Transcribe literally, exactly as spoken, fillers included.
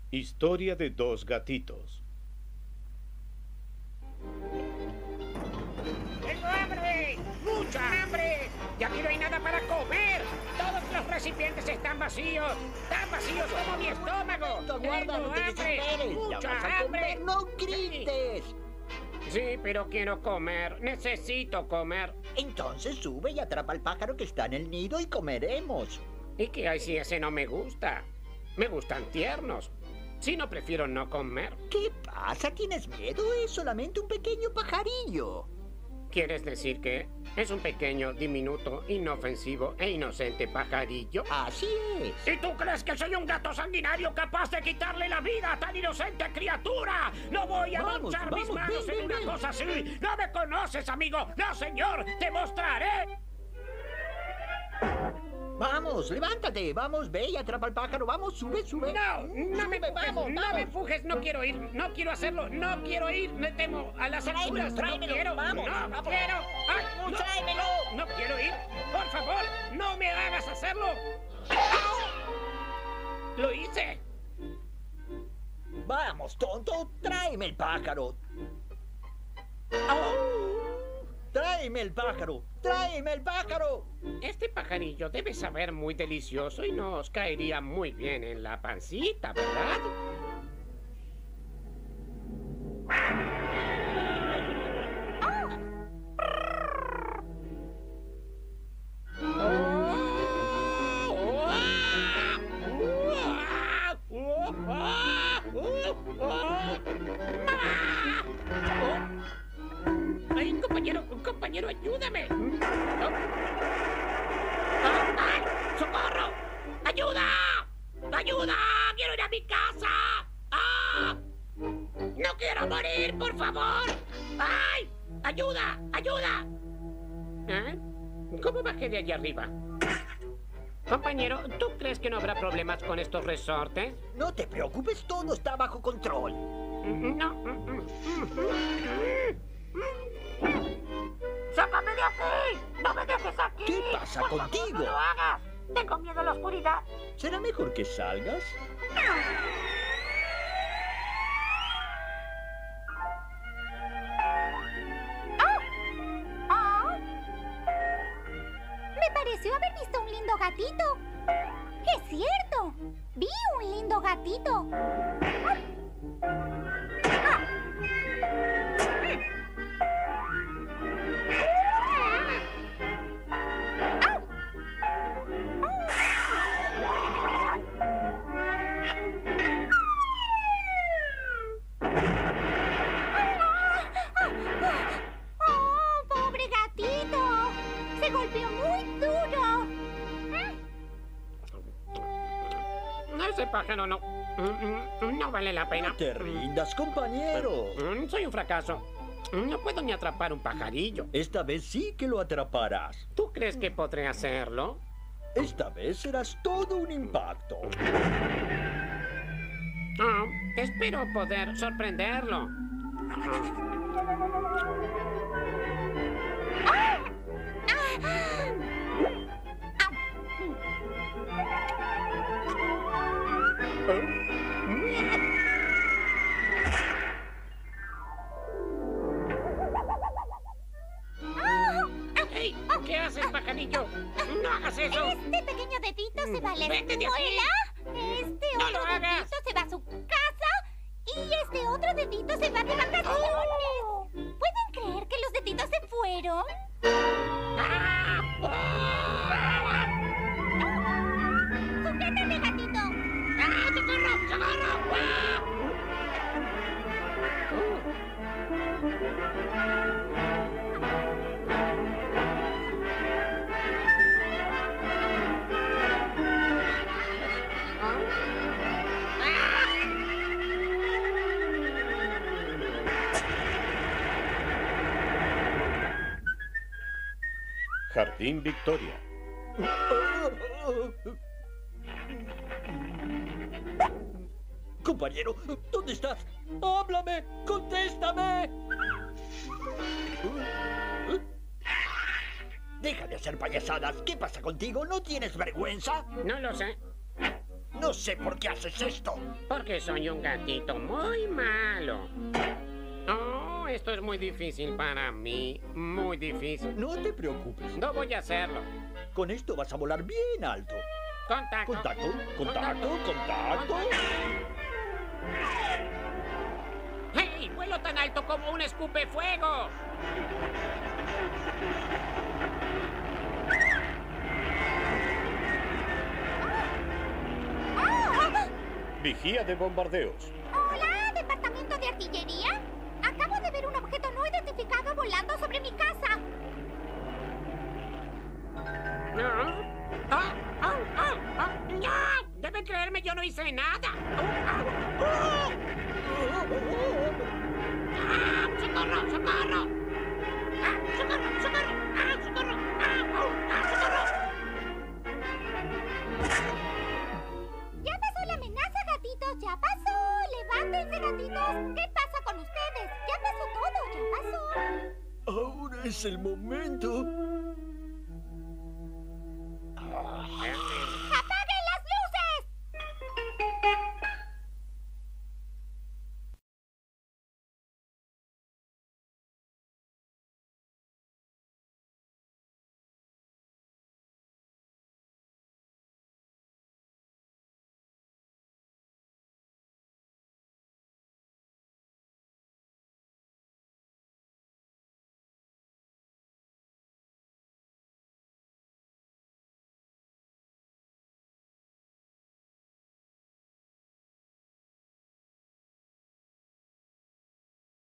Historia de dos gatitos. ¡Tengo hambre! ¡Mucha hambre! ¡Y aquí no hay nada para comer! ¡Todos los recipientes están vacíos! ¡Tan vacíos como mi estómago! Aguarda, ¡Tengo no te hambre! desesperes. Ya ¡Mucha vas a hambre! comer, no grites. Sí, pero quiero comer. Necesito comer. Entonces sube y atrapa al pájaro que está en el nido y comeremos. ¿Y qué hay si ese no me gusta? Me gustan tiernos. Si no, prefiero no comer. ¿Qué pasa? ¿Tienes miedo? Es solamente un pequeño pajarillo. ¿Quieres decir que es un pequeño, diminuto, inofensivo e inocente pajarillo? Así es. ¿Y tú crees que soy un gato sanguinario capaz de quitarle la vida a tan inocente criatura? ¡No voy a Vamos, manchar mis vamos, manos ven, en ven, una ven. cosa así! ¡No me conoces, amigo! ¡No, señor! ¡Te mostraré! Vamos, levántate. Vamos, ve y atrapa al pájaro. Vamos, sube, sube. No, no me Sube, empujes, vamos, no vamos. me empujes, no quiero ir, no quiero hacerlo, no quiero ir, me temo a las Tráemelo, alturas, tráemelo, no quiero, vamos, no vamos. quiero, ay, no, Tráemelo. no quiero ir, por favor, no me hagas hacerlo. Lo hice. Vamos, tonto. Tráeme el pájaro. ¡Au! Tráeme el pájaro. Tráeme el pájaro. Este pajarillo debe saber muy delicioso y nos caería muy bien en la pancita, ¿verdad? ¡Ay, compañero! ¡Compañero, ayúdame! ¡Ay! ¡Socorro! ¡Ayuda! ¡Ayuda! ¡Quiero ir a mi casa! ¡Ah! ¡No quiero morir, por favor! ¡Ay! ¡Ayuda! ¡Ayuda! ¿Eh? ¿Cómo bajé de allá arriba? Compañero, ¿tú crees que no habrá problemas con estos resortes? No te preocupes, todo está bajo control. No. ¡Sácame de aquí! ¡No me dejes aquí! ¿Qué pasa Por favor, contigo? ¡No lo hagas! Tengo miedo a la oscuridad. ¿Será mejor que salgas? ¡Ah! Me pareció haber visto un lindo gatito. ¡Es cierto! Vi un lindo gatito. ¡Oh, pobre gatito! Se golpeó muy duro. Ese pájaro no... No vale la pena. No te rindas, compañero. Mm, Soy un fracaso. No puedo ni atrapar un pajarillo. Esta vez sí que lo atraparás. ¿Tú crees que podré hacerlo? Esta vez serás todo un impacto. Ah, espero poder sorprenderlo. ¡Hey! ¿Qué haces, pajarillo? ¡No hagas eso! Este pequeño dedito se va a la ¡Vete de aquí! escuela. Este ¡No otro lo hagas! dedito se va a su casa. Y este otro dedito se va de vacaciones. ¿Pueden creer que los deditos se fueron? ¡Ah! ¡Sujétame, gatito! ¡Ah! ¡Socorro! ¡Socorro! ¡Ah! Jardín Victoria. Compañero, ¿dónde estás? ¡Háblame! ¡Contéstame! Deja de hacer payasadas. ¿Qué pasa contigo? ¿No tienes vergüenza? No lo sé. No sé por qué haces esto. Porque soy un gatito muy malo. Oh, esto es muy difícil para mí. Muy difícil. No te preocupes. No voy a hacerlo. Con esto vas a volar bien alto. Contacto. Contacto, contacto, contacto. ¡Hey! ¡Vuelo tan alto como un escupefuego! Vigía de bombardeos. Hola, ¿departamento de artillería? Acabo de ver un objeto no identificado volando sobre mi casa. ¿No? ¡Ah! ¡Ah! ¡Ah! ¡Ah! ¡No! Deben creerme, yo no hice nada. ¡Ah! ¡Ah! ¡Ah! ¡Socorro! ¡Socorro! ¡Ah! ¡Socorro! ¡Socorro! ¡Ah! ¡Socorro! ¡Ah! ¡Oh! ¡Ah! ¡Socorro! Ya pasó la amenaza, gatitos, ya pasó. Levántense, gatitos. ¿Qué pasa con ustedes? Ya pasó todo, ya pasó. Ahora es el momento.